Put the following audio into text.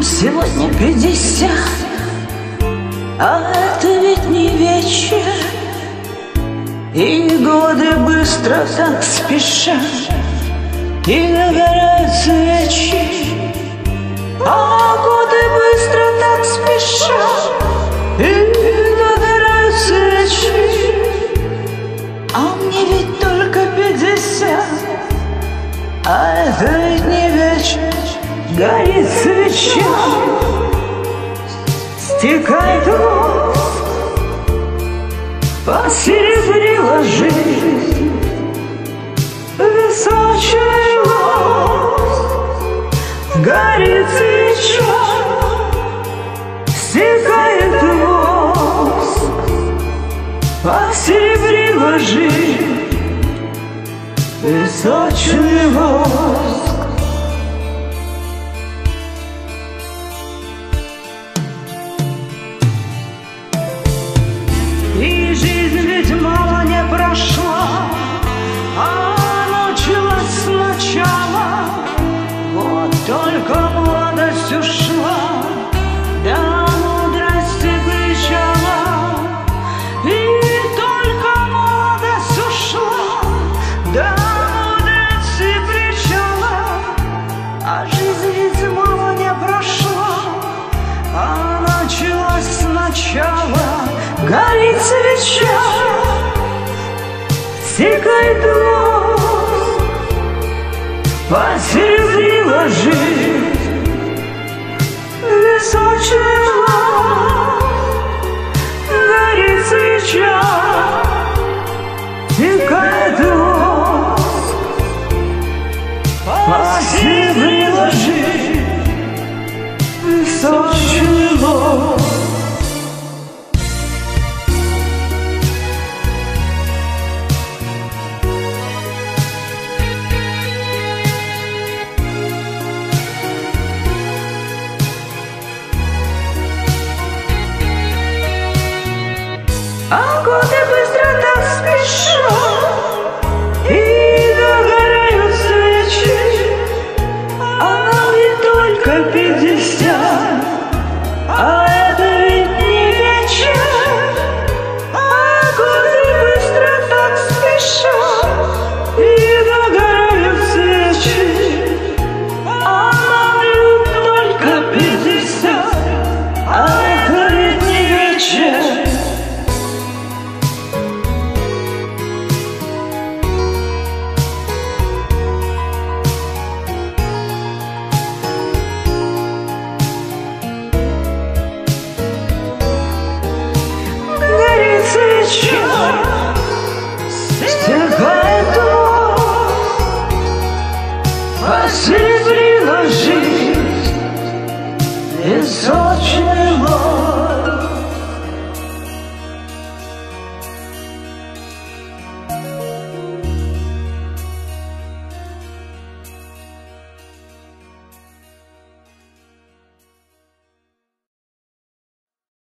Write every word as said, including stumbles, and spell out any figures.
Сегодня пятьдесят, а это ведь не вечер, и годы быстро так спешат, и догорают свечи. А годы быстро так спешат, и догорают свечи. А мне ведь только пятьдесят, а это ведь не вечер. Горит свеча, стекает воск, посеребрила жизнь височий воск. Горит свеча, стекает воск, посеребрила жизнь височий воск. И жизнь ведь мало не прошла, а началась сначала. Вот только молодость ушла, да мудрости причала. И только молодость ушла, да мудрости причала. А жизнь ведь мало не прошла, а началась сначала. Горит свеча, стекает воск, посеребрила жизнь височий воск. Горит свеча, стекает воск, посеребрила жизнь височий воск. А годы быстро так спешат, и догорают свечи. А нам ведь только пятьдесят, а это ведь не вечер. А годы быстро так спешат, и догорают свечи. А нам ведь только пятьдесят, а это ведь не вечер. Свеча, стекает воск, посеребрила жизнь височий.